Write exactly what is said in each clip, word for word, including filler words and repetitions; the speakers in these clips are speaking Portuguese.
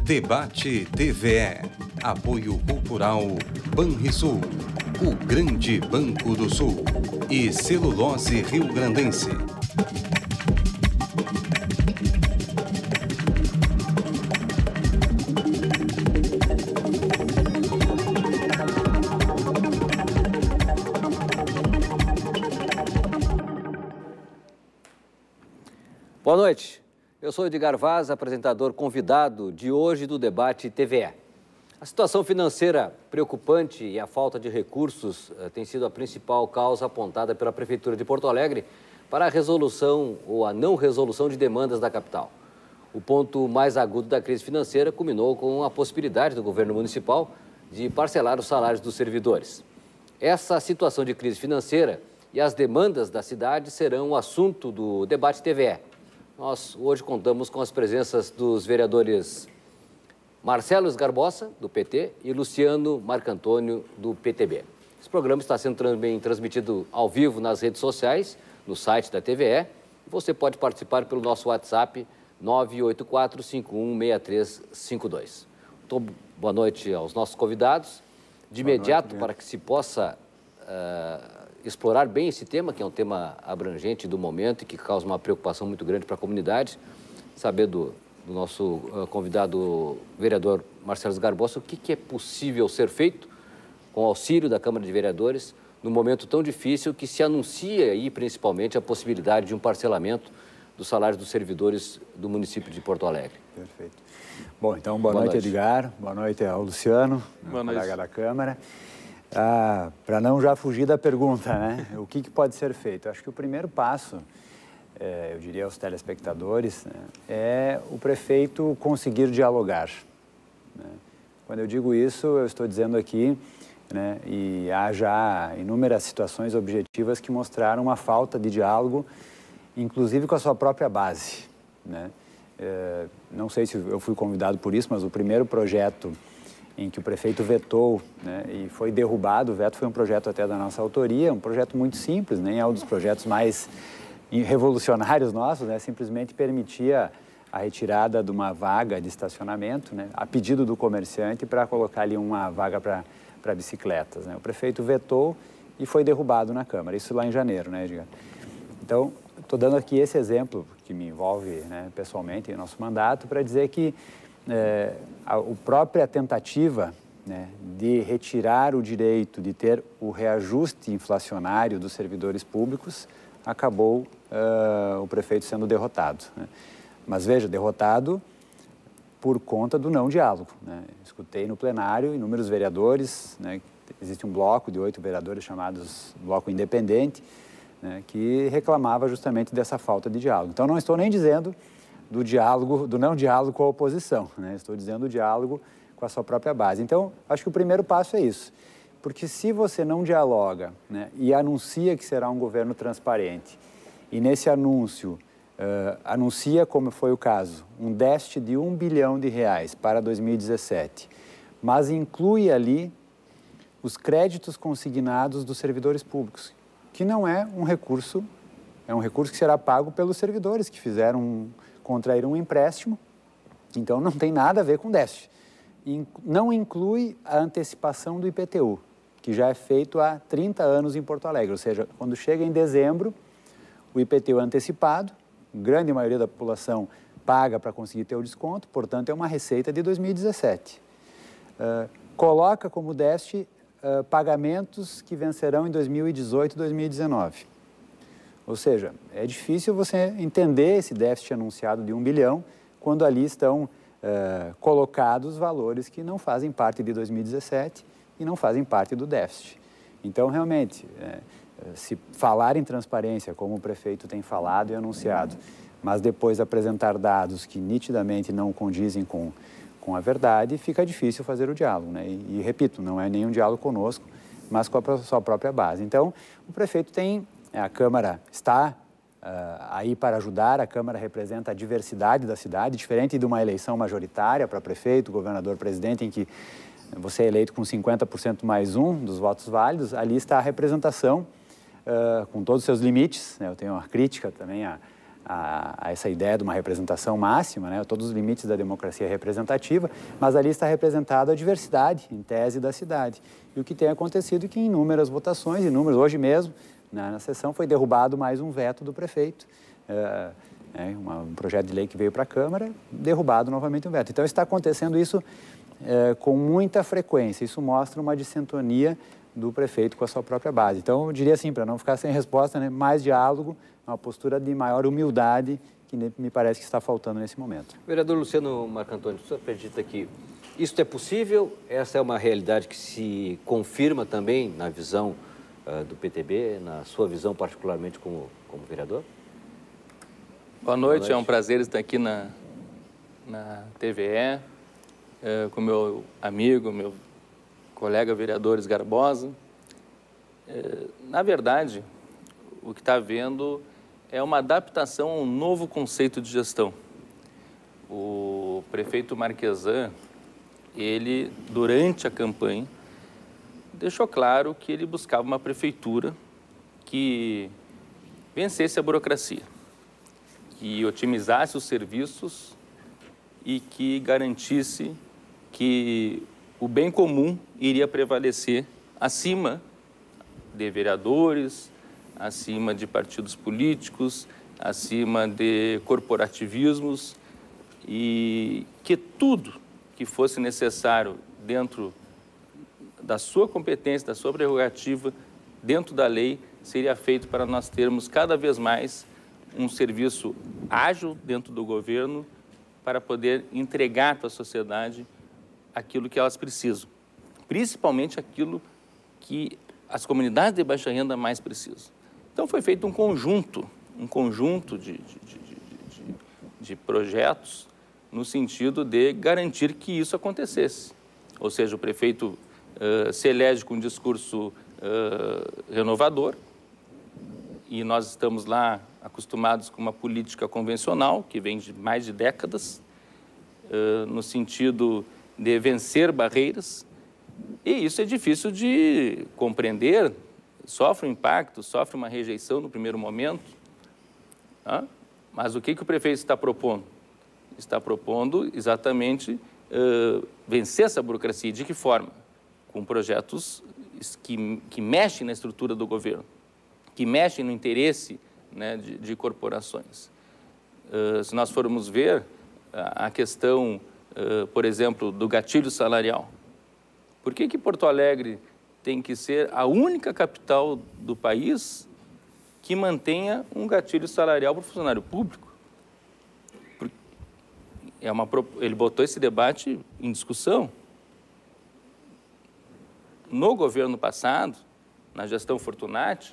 Debate T V E. Apoio Cultural Banrisul, o grande banco do Sul. E Celulose Rio-Grandense. Boa noite. Eu sou Edgar Vaz, apresentador convidado de hoje do Debate T V E. A situação financeira preocupante e a falta de recursos eh, tem sido a principal causa apontada pela Prefeitura de Porto Alegre para a resolução ou a não resolução de demandas da capital. O ponto mais agudo da crise financeira culminou com a possibilidade do governo municipal de parcelar os salários dos servidores. Essa situação de crise financeira e as demandas da cidade serão o assunto do Debate T V E. Nós hoje contamos com as presenças dos vereadores Marcelo Esgarbosa, do P T, e Luciano Marcantônio, do P T B. Esse programa está sendo também transmitido ao vivo nas redes sociais, no site da T V E. Você pode participar pelo nosso WhatsApp nove oito quatro, cinco um seis três cinco dois. Então, boa noite aos nossos convidados. De boa imediato, noite, para que se possa uh, explorar bem esse tema, que é um tema abrangente do momento e que causa uma preocupação muito grande para a comunidade, saber do, do nosso uh, convidado vereador Marcelo Esgarbosa o que, que é possível ser feito com o auxílio da Câmara de Vereadores num momento tão difícil que se anuncia aí principalmente a possibilidade de um parcelamento dos salários dos servidores do município de Porto Alegre. Perfeito. Bom, então boa, boa noite, noite, Edgar. Boa noite ao Luciano, boa noite, colega da Câmara. Ah, para não já fugir da pergunta, né? O que, que pode ser feito? Acho que o primeiro passo, é, eu diria aos telespectadores, né, é o prefeito conseguir dialogar. Né? Quando eu digo isso, eu estou dizendo aqui, né, e há já inúmeras situações objetivas que mostraram uma falta de diálogo, inclusive com a sua própria base. Né? É, não sei se eu fui convidado por isso, mas o primeiro projeto em que o prefeito vetou, né, e foi derrubado, o veto foi um projeto até da nossa autoria, um projeto muito simples, nem é um dos projetos mais revolucionários nossos, né, simplesmente permitia a retirada de uma vaga de estacionamento, né, a pedido do comerciante para colocar ali uma vaga para bicicletas. Né. O prefeito vetou e foi derrubado na Câmara, isso lá em janeiro, né, Edgar? Então, estou dando aqui esse exemplo, que me envolve, né, pessoalmente em nosso mandato, para dizer que É, a, a própria tentativa, né, de retirar o direito de ter o reajuste inflacionário dos servidores públicos, acabou uh, o prefeito sendo derrotado. Né? Mas veja, derrotado por conta do não diálogo. Né? Escutei no plenário inúmeros vereadores, né, existe um bloco de oito vereadores chamados Bloco Independente, né, que reclamava justamente dessa falta de diálogo. Então não estou nem dizendo do diálogo, do não diálogo com a oposição, né? Estou dizendo do diálogo com a sua própria base. Então, acho que o primeiro passo é isso, porque se você não dialoga, né, e anuncia que será um governo transparente, e nesse anúncio uh, anuncia, como foi o caso, um déficit de um bilhão de reais para dois mil e dezessete, mas inclui ali os créditos consignados dos servidores públicos, que não é um recurso, é um recurso que será pago pelos servidores que fizeram um contraíram um empréstimo, então não tem nada a ver com déficit. Não inclui a antecipação do I P T U, que já é feito há trinta anos em Porto Alegre, ou seja, quando chega em dezembro, o I P T U é antecipado, grande maioria da população paga para conseguir ter o desconto, portanto é uma receita de dois mil e dezessete. Uh, coloca como déficit uh, pagamentos que vencerão em dois mil e dezoito e dois mil e dezenove. Ou seja, é difícil você entender esse déficit anunciado de um bilhão quando ali estão uh, colocados valores que não fazem parte de dois mil e dezessete e não fazem parte do déficit. Então, realmente, é, se falar em transparência, como o prefeito tem falado e anunciado, mas depois apresentar dados que nitidamente não condizem com, com a verdade, fica difícil fazer o diálogo. Né? E, e, repito, não é nenhum diálogo conosco, mas com a sua própria base. Então, o prefeito tem... A Câmara está uh, aí para ajudar, a Câmara representa a diversidade da cidade, diferente de uma eleição majoritária para prefeito, governador, presidente, em que você é eleito com cinquenta por cento mais um dos votos válidos, ali está a representação uh, com todos os seus limites, né? Eu tenho uma crítica também à, a, a essa ideia de uma representação máxima, né, todos os limites da democracia representativa, mas ali está representada a diversidade, em tese, da cidade. E o que tem acontecido é que em inúmeras votações, inúmeras, hoje mesmo, na, na sessão, foi derrubado mais um veto do prefeito. É, é, uma, um projeto de lei que veio para a Câmara, derrubado novamente um veto. Então, está acontecendo isso é, com muita frequência. Isso mostra uma dissintonia do prefeito com a sua própria base. Então, eu diria assim, para não ficar sem resposta, né, mais diálogo, uma postura de maior humildade que me parece que está faltando nesse momento. Vereador Luciano Marcantoni, o senhor acredita que isso é possível? Essa é uma realidade que se confirma também na visão uh, do P T B, na sua visão particularmente como, como vereador? Boa noite, Boa noite, é um prazer estar aqui na, na T V E, uh, com meu amigo, meu colega vereador Garbosa. Uh, na verdade, o que está havendo é uma adaptação a um novo conceito de gestão. O prefeito Marquesan, ele, durante a campanha, deixou claro que ele buscava uma prefeitura que vencesse a burocracia, que otimizasse os serviços e que garantisse que o bem comum iria prevalecer acima de vereadores, acima de partidos políticos, acima de corporativismos, e que tudo que fosse necessário dentro da sua competência, da sua prerrogativa, dentro da lei, seria feito para nós termos cada vez mais um serviço ágil dentro do governo para poder entregar para a sociedade aquilo que elas precisam, principalmente aquilo que as comunidades de baixa renda mais precisam. Então, foi feito um conjunto, um conjunto de, de, de, de, de projetos no sentido de garantir que isso acontecesse. Ou seja, o prefeito uh, se elege com um discurso uh, renovador, e nós estamos lá acostumados com uma política convencional, que vem de mais de décadas, uh, no sentido de vencer barreiras, e isso é difícil de compreender, sofre um impacto, sofre uma rejeição no primeiro momento, tá? Mas o que, que o prefeito está propondo? Está propondo exatamente uh, vencer essa burocracia. De que forma? Com projetos que, que mexem na estrutura do governo, que mexem no interesse, né, de, de corporações. Uh, se nós formos ver a, a questão, uh, por exemplo, do gatilho salarial, por que que Porto Alegre tem que ser a única capital do país que mantenha um gatilho salarial para o funcionário público? É uma, ele botou esse debate em discussão. No governo passado, na gestão Fortunati,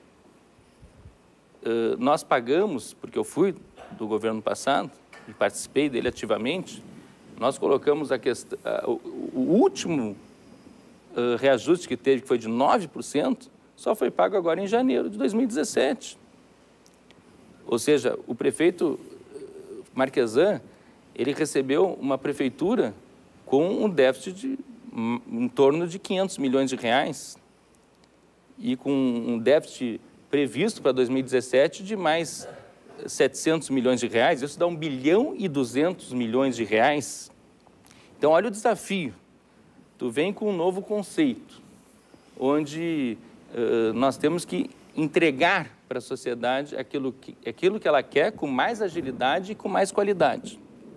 nós pagamos, porque eu fui do governo passado e participei dele ativamente, nós colocamos a questão, o último reajuste que teve, que foi de nove por cento, só foi pago agora em janeiro de dois mil e dezessete. Ou seja, o prefeito Marquesan, ele recebeu uma prefeitura com um déficit de em torno de quinhentos milhões de reais e com um déficit previsto para dois mil e dezessete de mais setecentos milhões de reais. Isso dá um bilhão e duzentos milhões de reais. Então, olha o desafio. Tu vem com um novo conceito, onde uh, nós temos que entregar para a sociedade aquilo que, aquilo que ela quer com mais agilidade e com mais qualidade.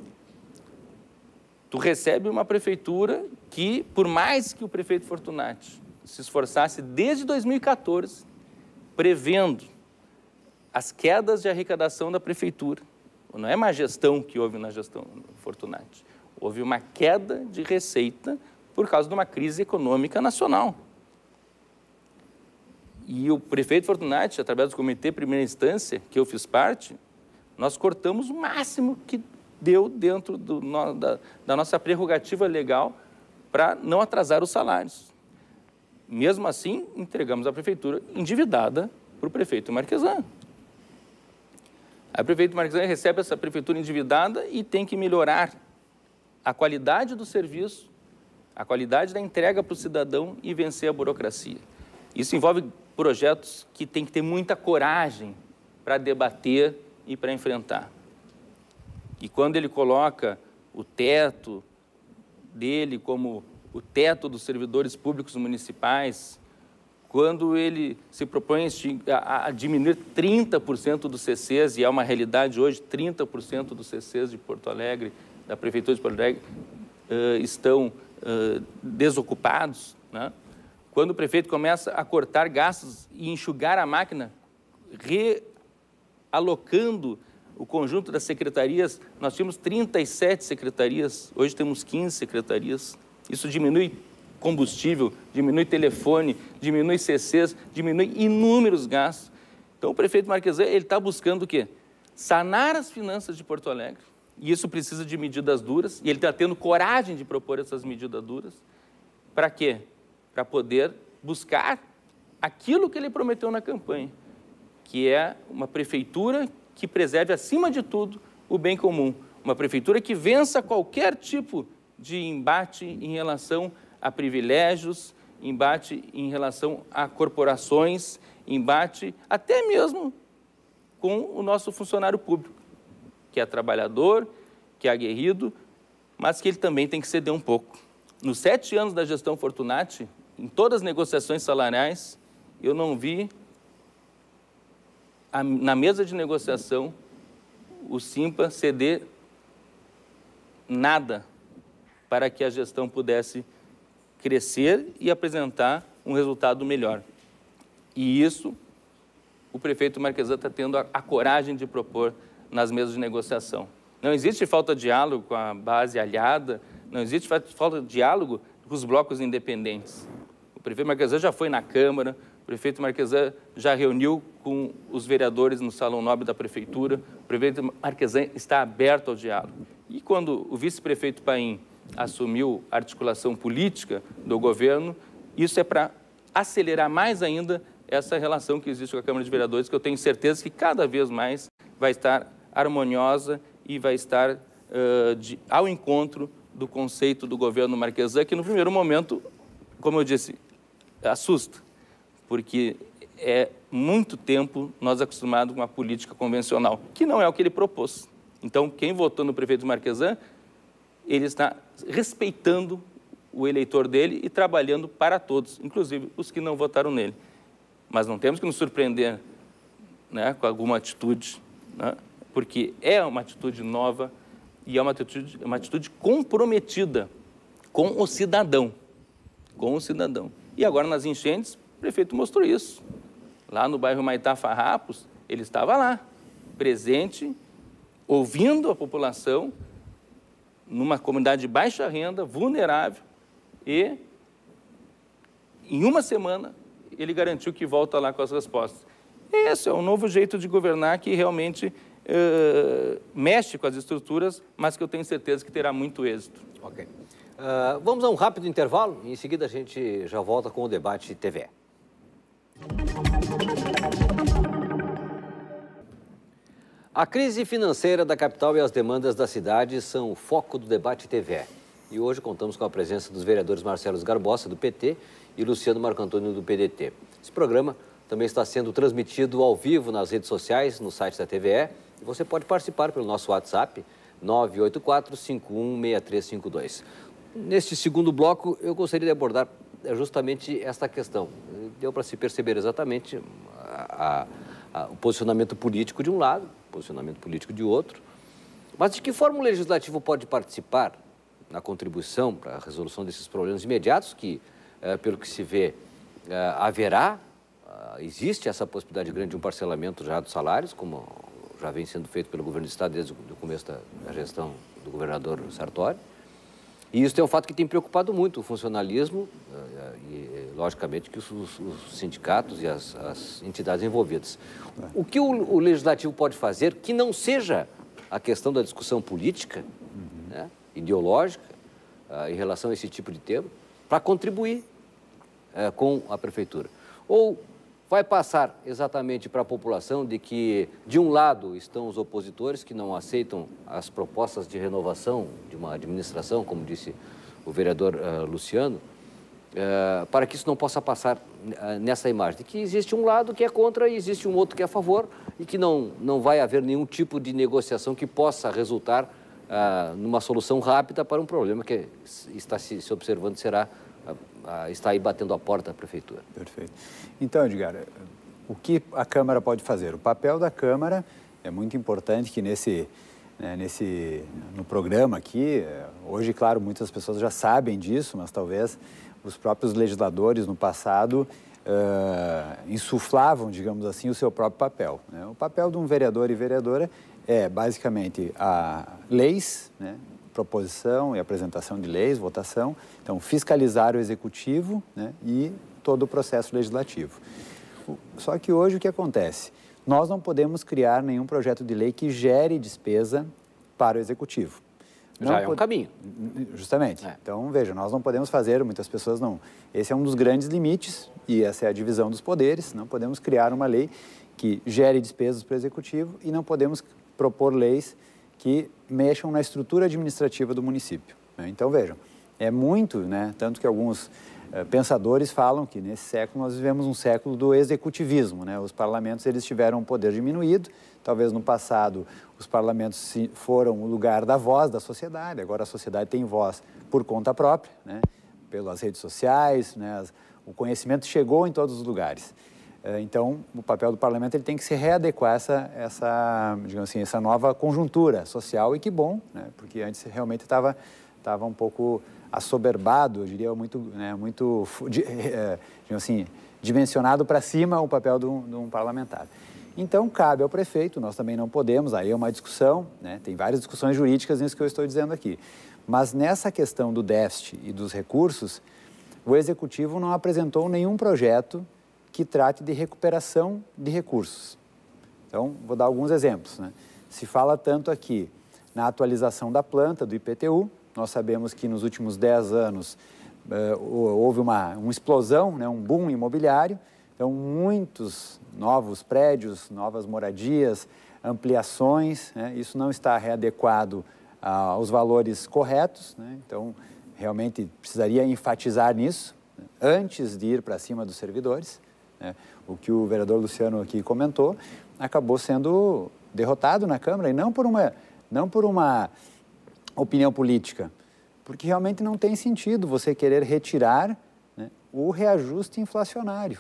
Tu recebe uma prefeitura que, por mais que o prefeito Fortunati se esforçasse desde dois mil e quatorze, prevendo as quedas de arrecadação da prefeitura, não é má gestão que houve na gestão Fortunati, houve uma queda de receita por causa de uma crise econômica nacional. E o prefeito Fortunati, através do comitê primeira instância, que eu fiz parte, nós cortamos o máximo que deu dentro do, da, da nossa prerrogativa legal para não atrasar os salários. Mesmo assim, entregamos a prefeitura endividada para o prefeito Marquesan. A prefeito Marquesan recebe essa prefeitura endividada e tem que melhorar a qualidade do serviço, a qualidade da entrega para o cidadão e vencer a burocracia. Isso envolve projetos que tem que ter muita coragem para debater e para enfrentar. E quando ele coloca o teto dele como o teto dos servidores públicos municipais, quando ele se propõe a, a diminuir trinta por cento dos C Cs, e é uma realidade hoje, trinta por cento dos C Cs de Porto Alegre, da Prefeitura de Porto Alegre, uh, estão uh, desocupados, né? Quando o prefeito começa a cortar gastos e enxugar a máquina, realocando o conjunto das secretarias, nós tínhamos trinta e sete secretarias, hoje temos quinze secretarias. Isso diminui combustível, diminui telefone, diminui C Cs, diminui inúmeros gastos. Então, o prefeito Marquesan, ele está buscando o quê? Sanar as finanças de Porto Alegre, e isso precisa de medidas duras, e ele está tendo coragem de propor essas medidas duras. Para quê? Para poder buscar aquilo que ele prometeu na campanha, que é uma prefeitura que preserve, acima de tudo, o bem comum. Uma prefeitura que vença qualquer tipo de embate em relação a privilégios, embate em relação a corporações, embate até mesmo com o nosso funcionário público, que é trabalhador, que é aguerrido, mas que ele também tem que ceder um pouco. Nos sete anos da gestão Fortunati, em todas as negociações salariais, eu não vi a, na mesa de negociação o Simpa ceder nada para que a gestão pudesse crescer e apresentar um resultado melhor. E isso o prefeito Marquesan está tendo a, a coragem de propor nas mesas de negociação. Não existe falta de diálogo com a base aliada, não existe falta de diálogo com os blocos independentes. O prefeito Marquesan já foi na Câmara, o prefeito Marquesan já reuniu com os vereadores no Salão Nobre da Prefeitura, o prefeito Marquesan está aberto ao diálogo. E quando o vice-prefeito Paim assumiu a articulação política do governo, isso é para acelerar mais ainda essa relação que existe com a Câmara de Vereadores, que eu tenho certeza que cada vez mais vai estar harmoniosa e vai estar uh, de, ao encontro do conceito do governo Marquesan, que no primeiro momento, como eu disse, assusta, porque é muito tempo nós acostumados com a política convencional, que não é o que ele propôs. Então, quem votou no prefeito Marquesan, ele está respeitando o eleitor dele e trabalhando para todos, inclusive os que não votaram nele. Mas não temos que nos surpreender, né, com alguma atitude, né, porque é uma atitude nova e é uma atitude, uma atitude comprometida com o cidadão, com o cidadão. E agora, nas enchentes, o prefeito mostrou isso. Lá no bairro Maitá Farrapos, ele estava lá, presente, ouvindo a população, numa comunidade de baixa renda, vulnerável, e em uma semana ele garantiu que volta lá com as respostas. Esse é um novo jeito de governar que realmente uh, mexe com as estruturas, mas que eu tenho certeza que terá muito êxito. Ok. Uh, vamos a um rápido intervalo e em seguida a gente já volta com o debate T V E. A crise financeira da capital e as demandas da cidade são o foco do debate T V E. E hoje contamos com a presença dos vereadores Marcelo Garbosa, do P T, e Luciano Marco Antônio, do P D T. Esse programa também está sendo transmitido ao vivo nas redes sociais, no site da T V E. E você pode participar pelo nosso WhatsApp, nove oito quatro, cinco um seis três cinco dois. Neste segundo bloco, eu gostaria de abordar justamente esta questão. Deu para se perceber exatamente a, a, a, o posicionamento político de um lado, o posicionamento político de outro. Mas de que forma o Legislativo pode participar na contribuição para a resolução desses problemas imediatos que, eh, pelo que se vê, eh, haverá, eh, existe essa possibilidade grande de um parcelamento já dos salários, como já vem sendo feito pelo governo do Estado desde o começo da, da gestão do governador Sartori. E isso é um fato que tem preocupado muito o funcionalismo e, logicamente, que os, os sindicatos e as, as entidades envolvidas. O que o, o Legislativo pode fazer que não seja a questão da discussão política, uhum. né, ideológica, uh, em relação a esse tipo de tema, para contribuir uh, com a Prefeitura? Ou vai passar exatamente para a população de que, de um lado, estão os opositores que não aceitam as propostas de renovação de uma administração, como disse o vereador uh, Luciano, uh, para que isso não possa passar uh, nessa imagem, de que existe um lado que é contra e existe um outro que é a favor e que não, não vai haver nenhum tipo de negociação que possa resultar uh, numa solução rápida para um problema que está se, se observando será, uh, uh, está aí batendo a porta da Prefeitura. Perfeito. Então, Edgar, o que a Câmara pode fazer? O papel da Câmara é muito importante que nesse, né, nesse, no programa aqui, hoje, claro, muitas pessoas já sabem disso, mas talvez os próprios legisladores no passado uh, insuflavam, digamos assim, o seu próprio papel. Né? O papel de um vereador e vereadora é, basicamente, a leis, né, proposição e apresentação de leis, votação, então, fiscalizar o executivo, né, e todo o processo legislativo. Só que hoje o que acontece? Nós não podemos criar nenhum projeto de lei que gere despesa para o executivo. Não Já é um pod... caminho. Justamente. É. Então, veja, nós não podemos fazer, muitas pessoas não... Esse é um dos grandes limites e essa é a divisão dos poderes. Não podemos criar uma lei que gere despesas para o executivo e não podemos propor leis que mexam na estrutura administrativa do município. Então, vejam, é muito, né? Tanto que alguns uh, pensadores falam que nesse século nós vivemos um século do executivismo, né? Os parlamentos, eles tiveram um poder diminuído, talvez no passado os parlamentos foram o lugar da voz da sociedade, agora a sociedade tem voz por conta própria, né? Pelas redes sociais, né? As, o conhecimento chegou em todos os lugares. Uh, então, o papel do parlamento ele tem que se readequar a essa, essa, digamos assim, essa nova conjuntura social e que bom, né? Porque antes realmente estava estava um pouco assoberbado, eu diria, muito, né, muito é, assim, dimensionado para cima o papel de um, de um parlamentar. Então, cabe ao prefeito, nós também não podemos, aí é uma discussão, né, tem várias discussões jurídicas nisso que eu estou dizendo aqui, mas nessa questão do déficit e dos recursos, o Executivo não apresentou nenhum projeto que trate de recuperação de recursos. Então, vou dar alguns exemplos, né? Se fala tanto aqui na atualização da planta do I P T U. Nós sabemos que nos últimos dez anos uh, houve uma, uma explosão, né, um boom imobiliário. Então, muitos novos prédios, novas moradias, ampliações, né, isso não está readequado uh, aos valores corretos, né, então, realmente precisaria enfatizar nisso, né, antes de ir para cima dos servidores. Né, o que o vereador Luciano aqui comentou, acabou sendo derrotado na Câmara, e não por uma... Não por uma opinião política, porque realmente não tem sentido você querer retirar, né, o reajuste inflacionário.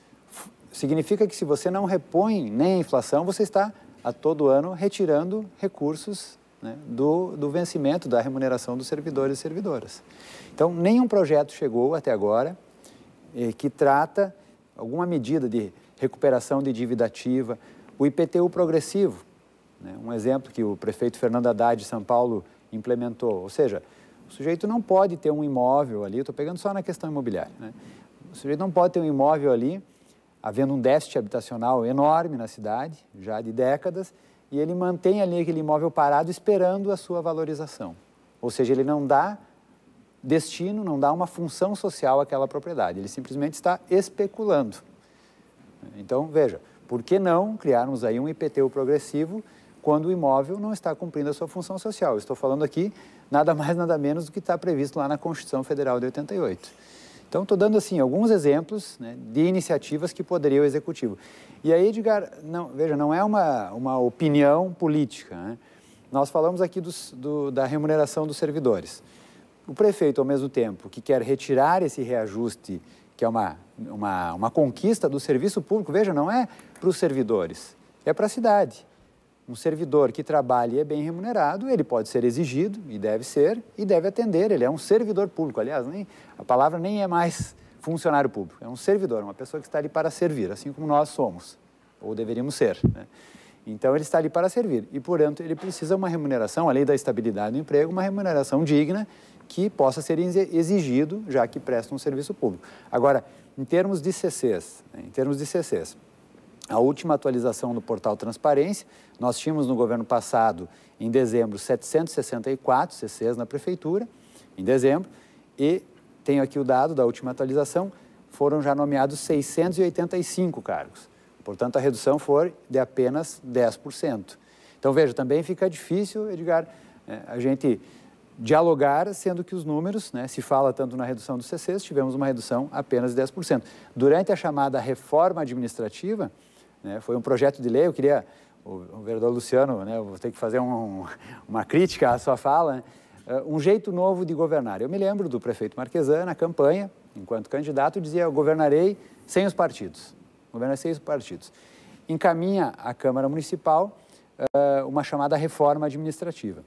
Significa que se você não repõe nem a inflação, você está a todo ano retirando recursos, né, do, do vencimento da remuneração dos servidores e servidoras. Então, nenhum projeto chegou até agora eh, que trata alguma medida de recuperação de dívida ativa, o I P T U progressivo, né, um exemplo que o prefeito Fernando Haddad de São Paulo implementou, ou seja, o sujeito não pode ter um imóvel ali, eu estou pegando só na questão imobiliária, né? O sujeito não pode ter um imóvel ali, havendo um déficit habitacional enorme na cidade, já de décadas, e ele mantém ali aquele imóvel parado esperando a sua valorização. Ou seja, ele não dá destino, não dá uma função social àquela propriedade, ele simplesmente está especulando. Então, veja, por que não criarmos aí um I P T U progressivo quando o imóvel não está cumprindo a sua função social? Eu estou falando aqui nada mais, nada menos do que está previsto lá na Constituição Federal de oitenta e oito. Então, estou dando, assim, alguns exemplos, né, de iniciativas que poderia o Executivo. E aí, Edgar, não, veja, não é uma, uma opinião política, né? Nós falamos aqui dos, do, da remuneração dos servidores. O prefeito, ao mesmo tempo, que quer retirar esse reajuste, que é uma, uma, uma conquista do serviço público, veja, não é para os servidores, é para a cidade. Um servidor que trabalha e é bem remunerado, ele pode ser exigido, e deve ser, e deve atender, ele é um servidor público. Aliás, nem, a palavra nem é mais funcionário público, é um servidor, uma pessoa que está ali para servir, assim como nós somos, ou deveríamos ser, né? Então, ele está ali para servir, e, portanto, ele precisa de uma remuneração, além da estabilidade do emprego, uma remuneração digna que possa ser exigido, já que presta um serviço público. Agora, em termos de C Cs, né, em termos de C Cs, a última atualização do portal Transparência, nós tínhamos no governo passado, em dezembro, setecentos e sessenta e quatro C Cs na prefeitura, em dezembro, e tenho aqui o dado da última atualização, foram já nomeados seiscentos e oitenta e cinco cargos. Portanto, a redução foi de apenas dez por cento. Então, veja, também fica difícil, Edgar, a gente dialogar, sendo que os números, né, se fala tanto na redução dos C Cs, tivemos uma redução apenas de dez por cento. Durante a chamada reforma administrativa, né, foi um projeto de lei, eu queria, o, o vereador Luciano, né, eu vou ter que fazer um, uma crítica à sua fala, né, um jeito novo de governar. Eu me lembro do prefeito Marquesan, na campanha, enquanto candidato, dizia, eu governarei sem os partidos, governarei sem os partidos. Encaminha à Câmara Municipal uh, uma chamada reforma administrativa.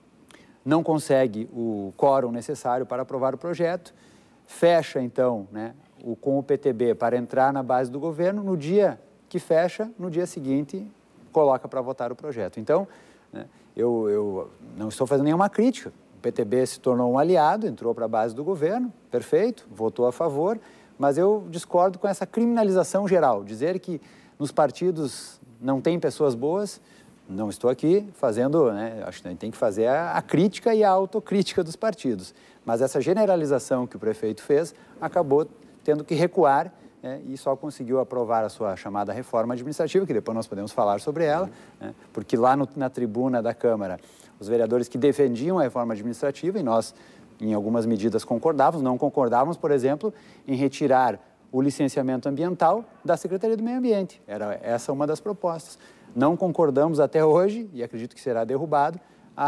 Não consegue o quórum necessário para aprovar o projeto, fecha, então, né, o, com o P T B para entrar na base do governo, no dia que fecha, no dia seguinte, coloca para votar o projeto. Então, né, eu, eu não estou fazendo nenhuma crítica, o P T B se tornou um aliado, entrou para a base do governo, perfeito, votou a favor, mas eu discordo com essa criminalização geral, dizer que nos partidos não tem pessoas boas. Não estou aqui fazendo, né, acho que a gente tem que fazer a, a crítica e a autocrítica dos partidos, mas essa generalização que o prefeito fez acabou tendo que recuar, né, e só conseguiu aprovar a sua chamada reforma administrativa, que depois nós podemos falar sobre ela, né, porque lá no, na tribuna da Câmara, os vereadores que defendiam a reforma administrativa, e nós em algumas medidas concordávamos, não concordávamos, por exemplo, em retirar o licenciamento ambiental da Secretaria do Meio Ambiente, era essa uma das propostas. Não concordamos até hoje, e acredito que será derrubado,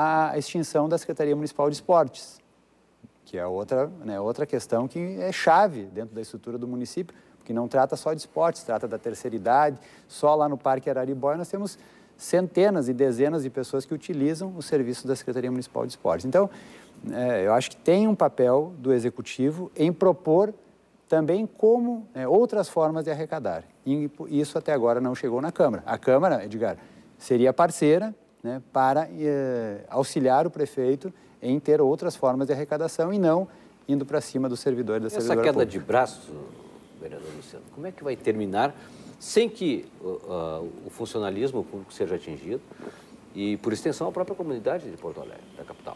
a extinção da Secretaria Municipal de Esportes, que é outra, né, outra questão que é chave dentro da estrutura do município, porque não trata só de esportes, trata da terceira idade. Só lá no Parque Araribóia nós temos centenas e dezenas de pessoas que utilizam o serviço da Secretaria Municipal de Esportes. Então, é, eu acho que tem um papel do Executivo em propor também como é, outras formas de arrecadar. E isso até agora não chegou na Câmara. A Câmara, Edgar, seria parceira, né, para eh, auxiliar o prefeito em ter outras formas de arrecadação e não indo para cima dos servidores da servidora pública. Essa queda pública. de braço, vereador Luciano, como é que vai terminar sem que uh, uh, o funcionalismo público seja atingido e, por extensão, a própria comunidade de Porto Alegre, da capital?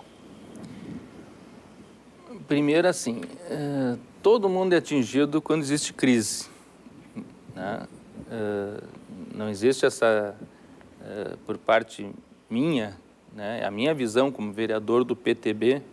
Primeiro, assim, é, todo mundo é atingido quando existe crise, né? É, não existe essa, é, por parte minha, né, a minha visão como vereador do P T B,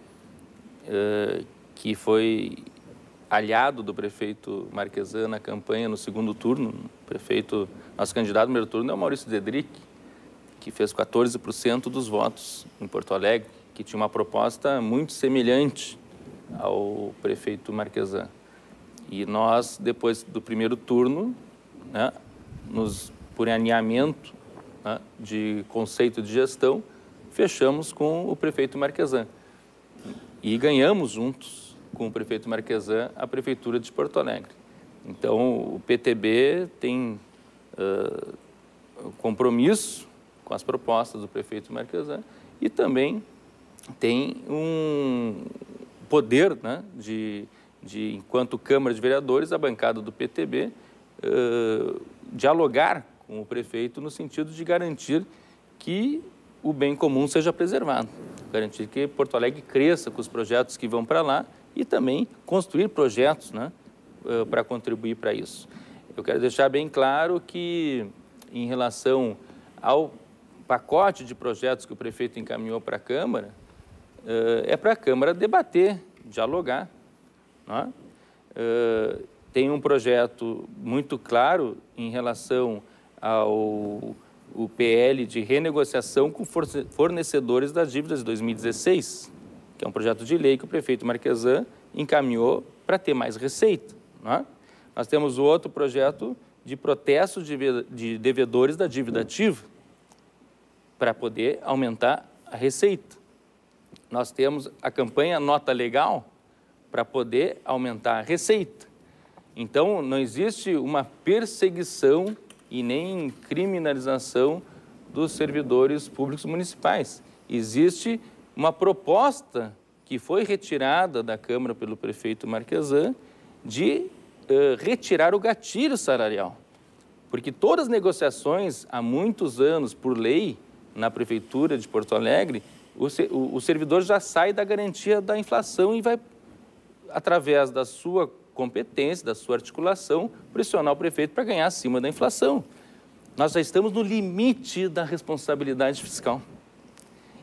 é, que foi aliado do prefeito Marquesan na campanha no segundo turno, o prefeito, nosso candidato no primeiro turno é o Maurício Dedrick, que fez quatorze por cento dos votos em Porto Alegre, que tinha uma proposta muito semelhante ao prefeito Marquesan. E nós, depois do primeiro turno, né, nos, por alinhamento, né, de conceito de gestão, fechamos com o prefeito Marquesan. E ganhamos juntos com o prefeito Marquesan a Prefeitura de Porto Alegre. Então, o P T B tem uh, compromisso com as propostas do prefeito Marquesan e também tem um poder, né, de, de, enquanto Câmara de Vereadores, a bancada do P T B, uh, dialogar com o prefeito no sentido de garantir que o bem comum seja preservado, garantir que Porto Alegre cresça com os projetos que vão para lá e também construir projetos, né, uh, para contribuir para isso. Eu quero deixar bem claro que, em relação ao pacote de projetos que o prefeito encaminhou para a Câmara, Uh, é para a Câmara debater, dialogar. Né? Uh, tem um projeto muito claro em relação ao o P L de renegociação com fornecedores das dívidas de dois mil e dezesseis, que é um projeto de lei que o prefeito Marquesan encaminhou para ter mais receita. Né? Nós temos o outro projeto de protesto de devedores da dívida ativa, para poder aumentar a receita. Nós temos a campanha Nota Legal para poder aumentar a receita. Então, não existe uma perseguição e nem criminalização dos servidores públicos municipais. Existe uma proposta que foi retirada da Câmara pelo prefeito Marquesan de uh, retirar o gatilho salarial. Porque todas as negociações, há muitos anos, por lei, na Prefeitura de Porto Alegre, O, o, o servidor já sai da garantia da inflação e vai, através da sua competência, da sua articulação, pressionar o prefeito para ganhar acima da inflação. Nós já estamos no limite da responsabilidade fiscal.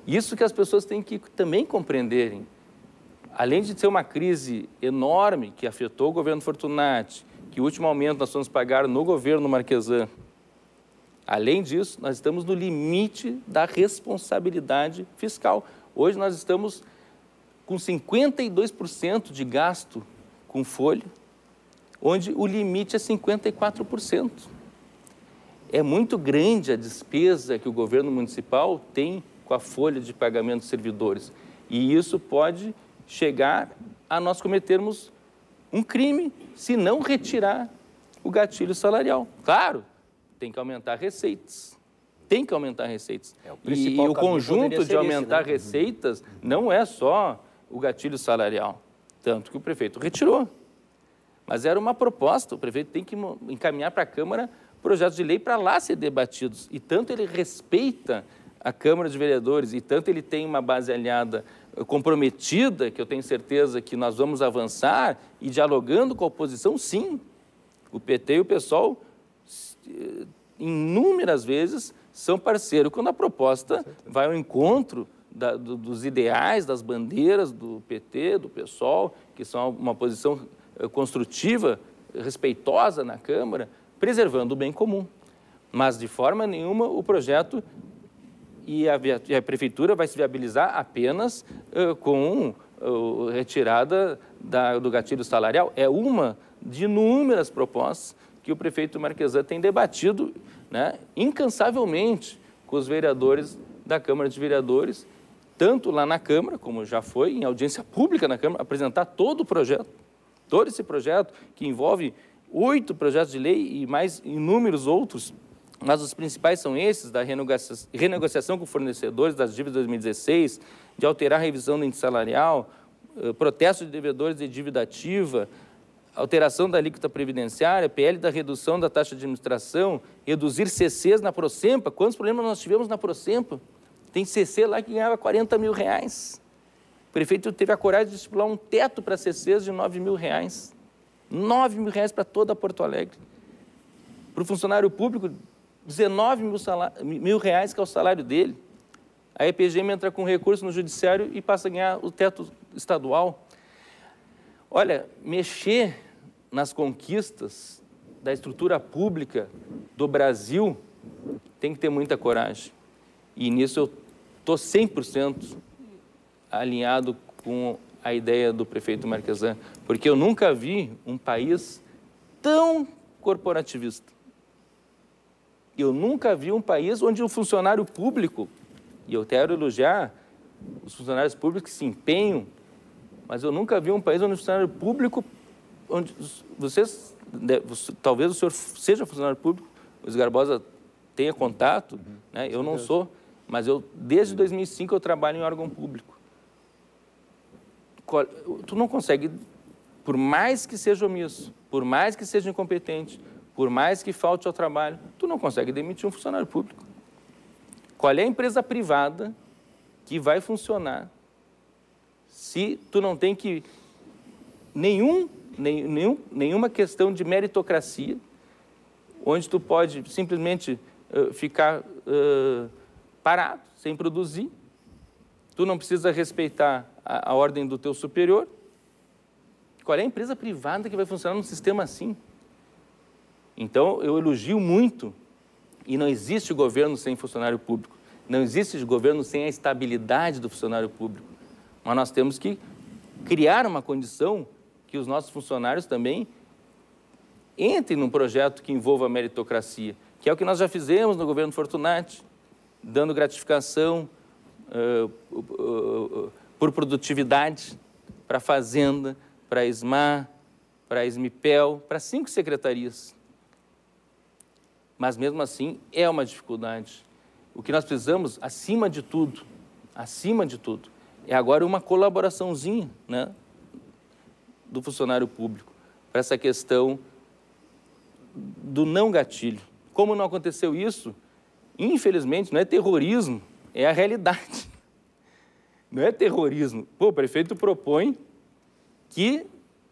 Isso que as pessoas têm que também compreenderem. Além de ser uma crise enorme que afetou o governo Fortunati, que o último aumento nós vamos pagar no governo Marquesan, além disso, nós estamos no limite da responsabilidade fiscal. Hoje nós estamos com cinquenta e dois por cento de gasto com folha, onde o limite é cinquenta e quatro por cento. É muito grande a despesa que o governo municipal tem com a folha de pagamento dos servidores. E isso pode chegar a nós cometermos um crime se não retirar o gatilho salarial. Claro, tem que aumentar receitas. Tem que aumentar receitas. É, o e, e o conjunto de aumentar esse, né? receitas não é só o gatilho salarial, tanto que o prefeito retirou. Mas era uma proposta, o prefeito tem que encaminhar para a Câmara projetos de lei para lá ser debatidos. E tanto ele respeita a Câmara de Vereadores e tanto ele tem uma base aliada comprometida, que eu tenho certeza que nós vamos avançar, e dialogando com a oposição, sim. O P T e o PSOL, inúmeras vezes, são parceiros quando a proposta vai ao encontro da, do, dos ideais, das bandeiras do P T, do PSOL, que são uma posição construtiva, respeitosa na Câmara, preservando o bem comum. Mas, de forma nenhuma, o projeto e a, e a Prefeitura vai se viabilizar apenas uh, com uh, retirada da, do gatilho salarial. É uma de inúmeras propostas que o prefeito Marquesan tem debatido, né, incansavelmente com os vereadores da Câmara de Vereadores, tanto lá na Câmara, como já foi em audiência pública na Câmara, apresentar todo o projeto, todo esse projeto que envolve oito projetos de lei e mais inúmeros outros, mas os principais são esses, da renegociação, renegociação com fornecedores das dívidas de dois mil e dezesseis, de alterar a revisão do índice salarial, protesto de devedores de dívida ativa, alteração da alíquota previdenciária, P L da redução da taxa de administração, reduzir C Cs na Prosempa. Quantos problemas nós tivemos na Prosempa? Tem C C lá que ganhava quarenta mil reais. O prefeito teve a coragem de estipular um teto para C Cs de nove mil reais. nove mil reais para toda Porto Alegre. Para o funcionário público, dezenove mil reais, que é o salário dele. A E P G M entra com recurso no judiciário e passa a ganhar o teto estadual. Olha, mexer nas conquistas da estrutura pública do Brasil tem que ter muita coragem. E nisso eu estou cem por cento alinhado com a ideia do prefeito Marquesan, porque eu nunca vi um país tão corporativista. Eu nunca vi um país onde o funcionário público, e eu quero elogiar os funcionários públicos que se empenham, mas eu nunca vi um país onde o funcionário público, onde vocês, talvez o senhor seja funcionário público, o Luiz Garbosa tenha contato, uhum. né? Eu não sou, mas eu, desde dois mil e cinco eu trabalho em órgão público. Tu não consegue, por mais que seja omisso, por mais que seja incompetente, por mais que falte ao trabalho, tu não consegue demitir um funcionário público. Qual é a empresa privada que vai funcionar se tu não tem que nenhum, nenhum, nenhuma questão de meritocracia, onde tu pode simplesmente uh, ficar uh, parado, sem produzir, tu não precisa respeitar a, a ordem do teu superior. Qual é a empresa privada que vai funcionar num sistema assim? Então, eu elogio muito, e não existe governo sem funcionário público, não existe governo sem a estabilidade do funcionário público, mas nós temos que criar uma condição que os nossos funcionários também entrem num projeto que envolva a meritocracia, que é o que nós já fizemos no governo Fortunati, dando gratificação uh, uh, uh, por produtividade para a Fazenda, para a ESMA, para a ESMIPEL, para cinco secretarias. Mas, mesmo assim, é uma dificuldade. O que nós precisamos, acima de tudo, acima de tudo, é agora uma colaboraçãozinha, né, do funcionário público para essa questão do não gatilho. Como não aconteceu isso, infelizmente, não é terrorismo, é a realidade. Não é terrorismo. Pô, o prefeito propõe que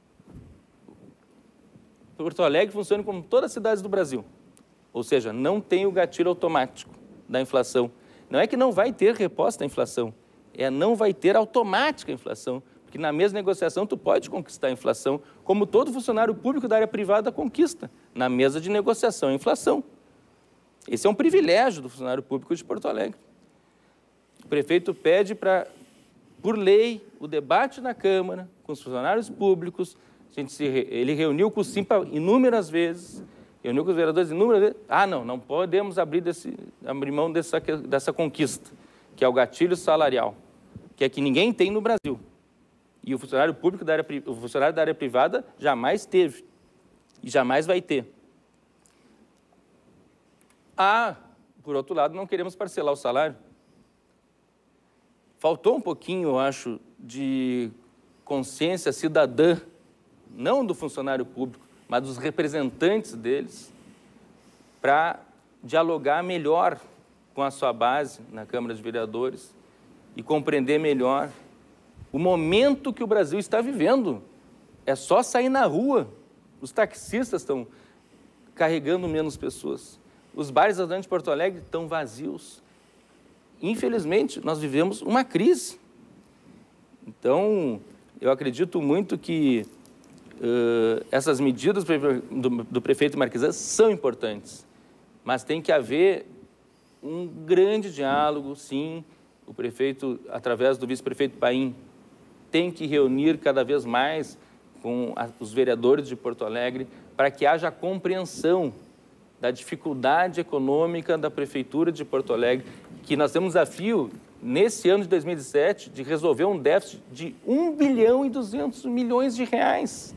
Porto Alegre funcione como todas as cidades do Brasil. Ou seja, não tem o gatilho automático da inflação, Não é que não vai ter reposta à inflação, é não vai ter automática a inflação, porque na mesma negociação tu pode conquistar a inflação, como todo funcionário público da área privada conquista, na mesa de negociação a inflação. Esse é um privilégio do funcionário público de Porto Alegre. O prefeito pede para, por lei, o debate na Câmara, com os funcionários públicos. A gente se, ele reuniu com o Simpa inúmeras vezes, reuniu com os vereadores inúmeras vezes. Ah, não, não podemos abrir, desse, abrir mão dessa, dessa conquista, que é o gatilho salarial, que é que ninguém tem no Brasil. E o funcionário público da área, o funcionário da área privada jamais teve e jamais vai ter. Ah, por outro lado, não queremos parcelar o salário. Faltou um pouquinho, eu acho, de consciência cidadã, não do funcionário público, mas dos representantes deles, para dialogar melhor com a sua base na Câmara de Vereadores e compreender melhor o momento que o Brasil está vivendo. É só sair na rua. Os taxistas estão carregando menos pessoas. Os bares de Porto Alegre estão vazios. Infelizmente, nós vivemos uma crise. Então, eu acredito muito que uh, essas medidas do, do prefeito Marquesã são importantes, mas tem que haver um grande diálogo, sim. O prefeito, através do vice-prefeito Paim, tem que reunir cada vez mais com a, os vereadores de Porto Alegre para que haja compreensão da dificuldade econômica da Prefeitura de Porto Alegre, que nós temos um desafio, nesse ano de dois mil e dezessete, de resolver um déficit de um bilhão e duzentos milhões de reais.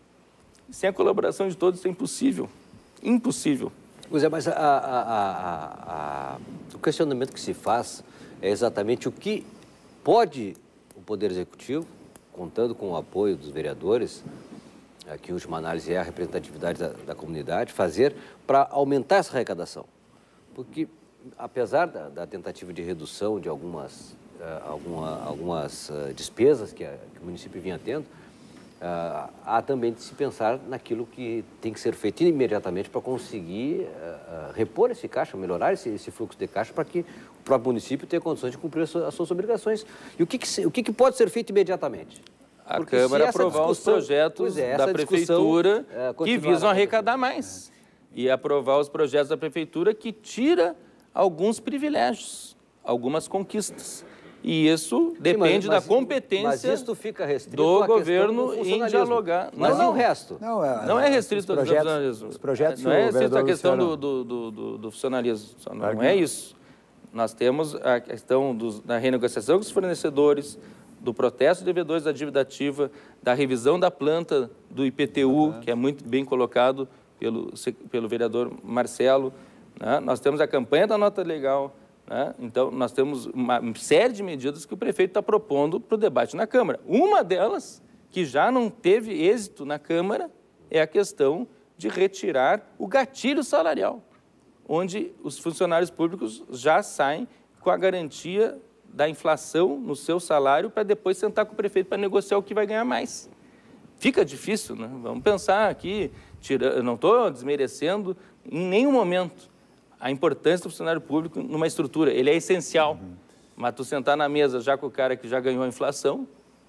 Sem a colaboração de todos, isso é impossível. Impossível. Pois é, mas a, a, a, a, o questionamento que se faz é exatamente o que pode o Poder Executivo, contando com o apoio dos vereadores, que em última análise é a representatividade da, da comunidade, fazer para aumentar essa arrecadação. Porque, apesar da, da tentativa de redução de algumas, uh, alguma, algumas uh, despesas que, a, que o município vinha tendo, uh, há também de se pensar naquilo que tem que ser feito imediatamente para conseguir uh, uh, repor esse caixa, melhorar esse, esse fluxo de caixa para que o próprio município tenha condições de cumprir as suas, as suas obrigações. E o que, que, se, o que, que pode ser feito imediatamente? A Porque Câmara aprovar os projetos é, da Prefeitura é, que visam arrecadar mais. É. E aprovar os projetos da Prefeitura que tira alguns privilégios, algumas conquistas. E isso depende Sim, mas, da competência mas isso fica restrito do governo do em dialogar. Mas não, e o resto? Não é, não é restrito ao funcionalismo. Os projetos não é restrito à questão do, do, do, do funcionalismo. Só não, claro não é isso. Nós temos a questão dos, da renegociação com os fornecedores, do protesto de devedores da dívida ativa, da revisão da planta do I P T U, uhum. que é muito bem colocado pelo, pelo vereador Marcelo. Né? Nós temos a campanha da nota legal. Né? Então, nós temos uma série de medidas que o prefeito está propondo para o debate na Câmara. Uma delas, que já não teve êxito na Câmara, é a questão de retirar o gatilho salarial, onde os funcionários públicos já saem com a garantia da inflação no seu salário para depois sentar com o prefeito para negociar o que vai ganhar mais. Fica difícil, né? Vamos pensar aqui, tira, eu não estou desmerecendo em nenhum momento a importância do funcionário público numa estrutura, ele é essencial, uhum. mas tu sentar na mesa já com o cara que já ganhou a inflação...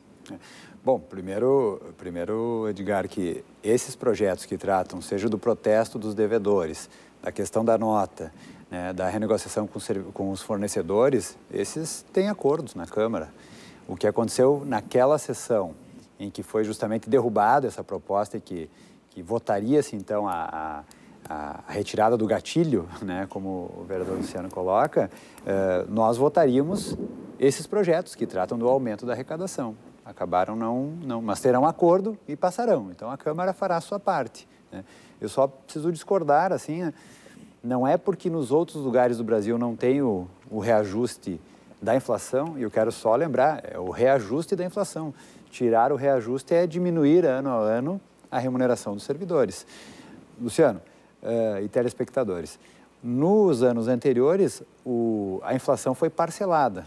Bom, primeiro, primeiro, Edgar, que esses projetos que tratam, seja do protesto dos devedores, da questão da nota, né, da renegociação com, com os fornecedores, esses têm acordos na Câmara. O que aconteceu naquela sessão em que foi justamente derrubada essa proposta e que, que votaria-se, então, a, a, a retirada do gatilho, né, como o vereador Luciano coloca, eh, nós votaríamos esses projetos que tratam do aumento da arrecadação. Acabaram não, não, mas terão acordo e passarão. Então, a Câmara fará a sua parte, né? Eu só preciso discordar, assim, não é porque nos outros lugares do Brasil não tem o, o reajuste da inflação, e eu quero só lembrar, é o reajuste da inflação. Tirar o reajuste é diminuir ano a ano a remuneração dos servidores. Luciano uh, e telespectadores, nos anos anteriores, o, a inflação foi parcelada.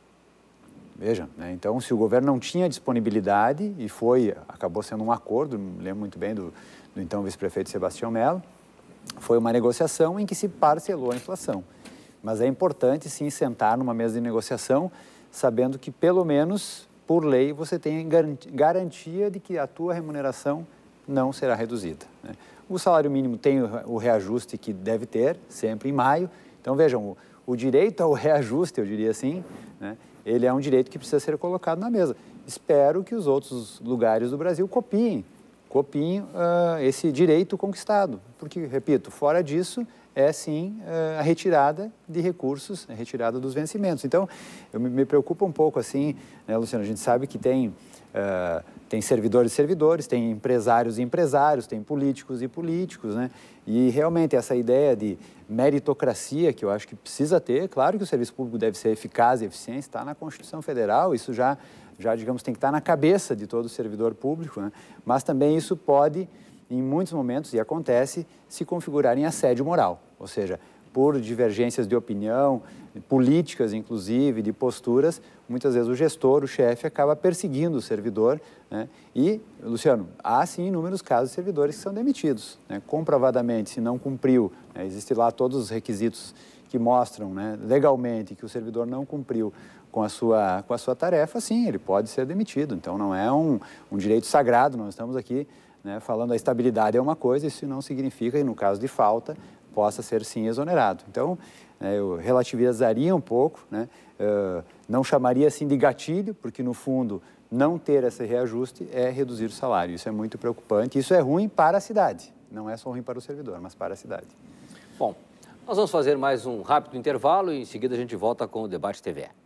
Veja, né? Então, se o governo não tinha disponibilidade, e foi, acabou sendo um acordo, me lembro muito bem do, do então vice-prefeito Sebastião Mello, foi uma negociação em que se parcelou a inflação. Mas é importante, sim, sentar numa mesa de negociação, sabendo que, pelo menos, por lei, você tem garantia de que a tua remuneração não será reduzida, né? O salário mínimo tem o reajuste que deve ter, sempre em maio. Então, vejam, o, o direito ao reajuste, eu diria assim, né, ele é um direito que precisa ser colocado na mesa. Espero que os outros lugares do Brasil copiem, copiem uh, esse direito conquistado. Porque, repito, fora disso, é sim uh, a retirada de recursos, a retirada dos vencimentos. Então, eu me, me preocupa um pouco assim, né, Luciano? A gente sabe que tem... Uh, Tem servidores e servidores, tem empresários e empresários, tem políticos e políticos, né? E realmente essa ideia de meritocracia que eu acho que precisa ter, claro que o serviço público deve ser eficaz e eficiente, está na Constituição Federal, isso já, já, digamos, tem que estar na cabeça de todo servidor público, né? Mas também isso pode, em muitos momentos, e acontece, se configurar em assédio moral, ou seja, por divergências de opinião, políticas, inclusive, de posturas, muitas vezes o gestor, o chefe, acaba perseguindo o servidor, né? E, Luciano, há sim inúmeros casos de servidores que são demitidos, né? Comprovadamente, se não cumpriu, né? Existem lá todos os requisitos que mostram, né, legalmente que o servidor não cumpriu com a sua, com a sua tarefa, sim, ele pode ser demitido. Então, não é um, um direito sagrado, nós estamos aqui, né, falando a estabilidade é uma coisa, isso não significa, e no caso de falta, possa ser sim exonerado. Então, eu relativizaria um pouco, né? Uh, não chamaria assim de gatilho, porque no fundo não ter esse reajuste é reduzir o salário. Isso é muito preocupante, isso é ruim para a cidade, não é só ruim para o servidor, mas para a cidade. Bom, nós vamos fazer mais um rápido intervalo e em seguida a gente volta com o Debate T V E.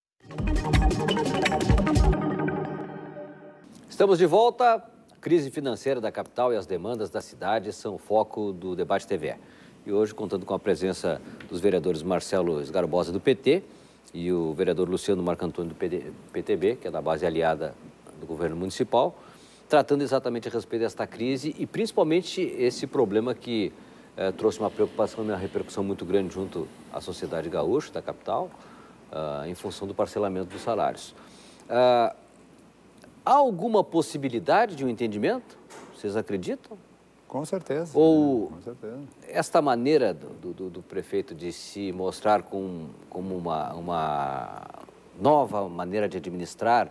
Estamos de volta. A crise financeira da capital e as demandas da cidade são o foco do Debate T V E. E hoje, contando com a presença dos vereadores Marcelo Esgarbosa, do P T, e o vereador Luciano Marco Antônio, do P T B, que é da base aliada do governo municipal, tratando exatamente a respeito desta crise e principalmente esse problema que eh, trouxe uma preocupação e uma repercussão muito grande junto à sociedade gaúcha, da capital, uh, em função do parcelamento dos salários. Uh, há alguma possibilidade de um entendimento? Vocês acreditam? Com certeza. Ou né? Com certeza. Esta maneira do, do, do prefeito de se mostrar com, como uma, uma nova maneira de administrar,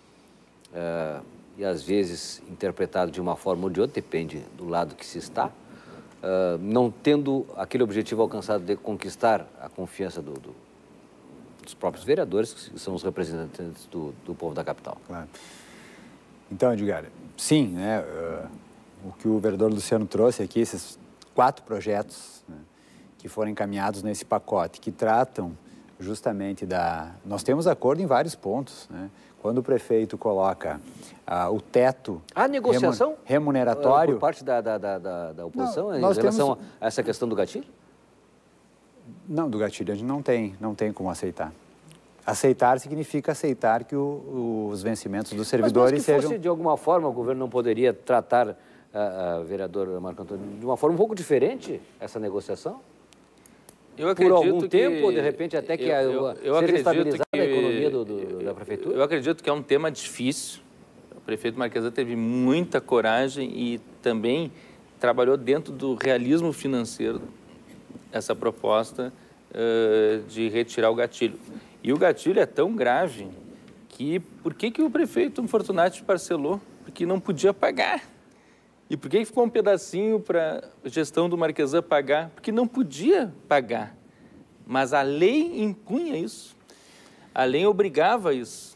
uh, e às vezes interpretado de uma forma ou de outra, depende do lado que se está, uh, não tendo aquele objetivo alcançado de conquistar a confiança do, do, dos próprios vereadores, que são os representantes do, do povo da capital. Claro. Então, Edgar, sim, né? Uh... O que o vereador Luciano trouxe aqui, esses quatro projetos, né, que foram encaminhados nesse pacote, que tratam justamente da... Nós temos acordo em vários pontos, né? Quando o prefeito coloca ah, o teto... Há negociação remuneratório... Por parte da, da, da, da oposição, não, em relação temos... a essa questão do gatilho? Não, do gatilho a gente não tem, não tem como aceitar. Aceitar significa aceitar que o, os vencimentos dos servidores mas, mas que fosse, sejam... de alguma forma, o governo não poderia tratar... A, a vereadora Marco Antônio, de uma forma um pouco diferente essa negociação? Eu acredito Por algum que, tempo, ou de repente até que eu, a, eu, eu seja estabilizada que, a economia do, do, da prefeitura? Eu acredito que é um tema difícil. O prefeito Marquesa teve muita coragem e também trabalhou dentro do realismo financeiro essa proposta uh, de retirar o gatilho. E o gatilho é tão grave que por que, que o prefeito Fortunati parcelou? Porque não podia pagar. E por que ficou um pedacinho para a gestão do Marquesan pagar? Porque não podia pagar. Mas a lei impunha isso. A lei obrigava isso.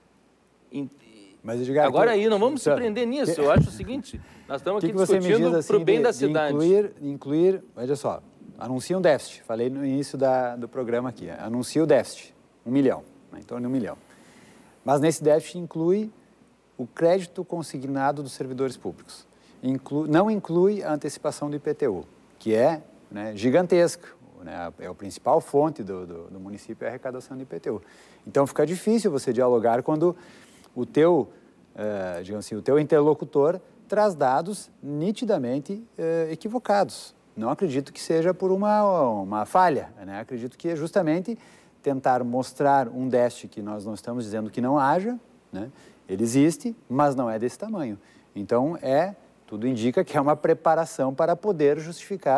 Mas, Edgar, agora que... aí, não vamos se prender nisso. Eu acho o seguinte, nós estamos aqui que que discutindo assim, para o bem de, da de cidade. Incluir, incluir, veja só, anuncia um déficit. Falei no início da, do programa aqui. Anuncia o déficit, um milhão, né, em torno de um milhão. Mas nesse déficit inclui o crédito consignado dos servidores públicos. Inclu, não inclui a antecipação do I P T U, que é, né, gigantesca, né, é a principal fonte do, do, do município, é a arrecadação do I P T U. Então fica difícil você dialogar quando o teu, uh, digamos assim, o teu interlocutor traz dados nitidamente uh, equivocados. Não acredito que seja por uma, uma falha, né? Acredito que é justamente tentar mostrar um déficit que nós não estamos dizendo que não haja, né? Ele existe, mas não é desse tamanho. Então, é, tudo indica que é uma preparação para poder justificar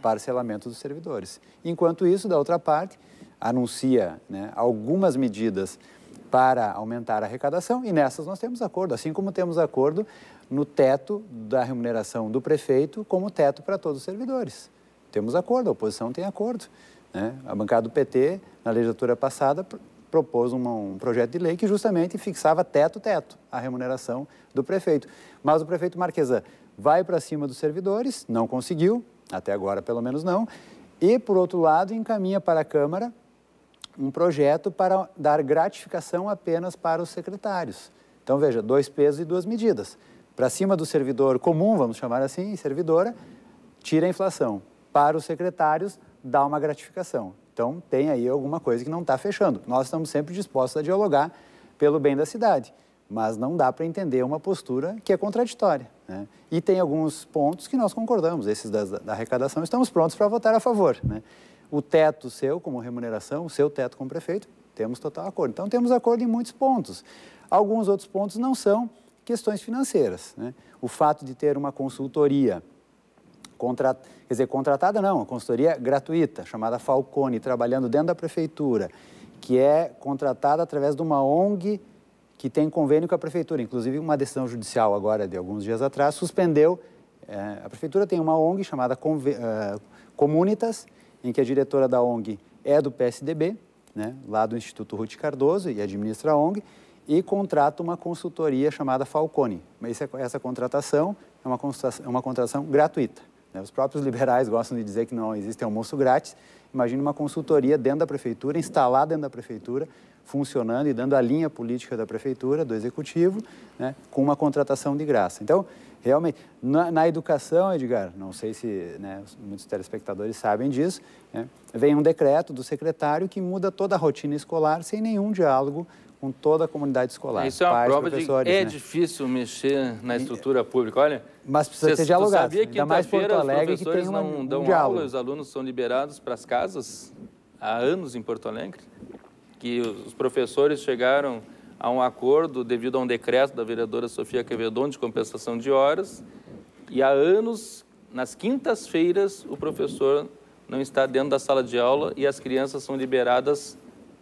parcelamento dos servidores. Enquanto isso, da outra parte, anuncia, né, algumas medidas para aumentar a arrecadação, e nessas nós temos acordo, assim como temos acordo no teto da remuneração do prefeito como teto para todos os servidores. Temos acordo, a oposição tem acordo, né? A bancada do P T, na legislatura passada, propôs uma, um projeto de lei que justamente fixava teto-teto a remuneração do prefeito. Mas o prefeito Marquesan vai para cima dos servidores, não conseguiu, até agora pelo menos não, e, por outro lado, encaminha para a Câmara um projeto para dar gratificação apenas para os secretários. Então, veja, dois pesos e duas medidas. Para cima do servidor comum, vamos chamar assim, servidora, tira a inflação. Para os secretários, dá uma gratificação. Então, tem aí alguma coisa que não está fechando. Nós estamos sempre dispostos a dialogar pelo bem da cidade, mas não dá para entender uma postura que é contraditória, né? E tem alguns pontos que nós concordamos, esses da, da arrecadação, estamos prontos para votar a favor, né? O teto seu como remuneração, o seu teto como prefeito, temos total acordo. Então, temos acordo em muitos pontos. Alguns outros pontos não são questões financeiras, né? O fato de ter uma consultoria, contra, quer dizer, contratada não, uma consultoria gratuita, chamada Falcone, trabalhando dentro da prefeitura, que é contratada através de uma O N G que tem convênio com a prefeitura. Inclusive, uma decisão judicial agora, de alguns dias atrás, suspendeu. É, a prefeitura tem uma O N G chamada Conve, uh, Comunitas, em que a diretora da O N G é do P S D B, né, lá do Instituto Ruth Cardoso, e administra a O N G, e contrata uma consultoria chamada Falcone. Mas essa, essa contratação é uma, é uma contratação gratuita, né? Os próprios liberais gostam de dizer que não existe almoço grátis. Imagine uma consultoria dentro da prefeitura, instalada dentro da prefeitura, funcionando e dando a linha política da prefeitura, do executivo, né, com uma contratação de graça. Então, realmente, na, na educação, Edgar, não sei se, né, muitos telespectadores sabem disso, né, vem um decreto do secretário que muda toda a rotina escolar sem nenhum diálogo com toda a comunidade escolar. Isso é uma pais, prova de que é né? difícil mexer na estrutura pública. Olha, mas precisa ser dialogado. Sabia que ainda mais Porto Alegre, que tem uma, não dão um diálogo. aula, os alunos são liberados para as casas há anos em Porto Alegre? Que os professores chegaram a um acordo devido a um decreto da vereadora Sofia Quevedon de compensação de horas, e há anos, nas quintas-feiras, o professor não está dentro da sala de aula e as crianças são liberadas.